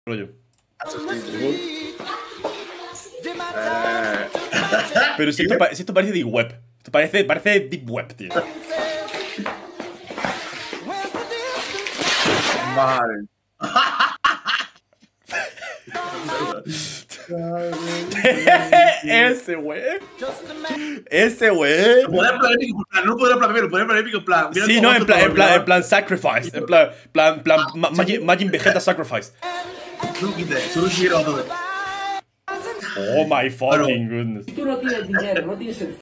rollo. Eh, Pero si esto parece Deep Web. Esto parece Deep Web, tío. Vale. Ese güey. Ese güey. Lo podría poner épico, en plan, no lo podría poner, lo podría poner épico, en plan. Mira Sí, cómo no, hace todo, en plan sacrifice. En plan Majin Vegeta sacrifice. Solo quiero todo. Oh my fucking goodness. Tú no tienes dinero, no tienes el